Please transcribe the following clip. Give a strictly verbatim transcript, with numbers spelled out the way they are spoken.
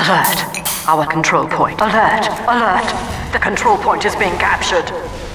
Alert! Our control point. Alert! Alert! The control point is being captured.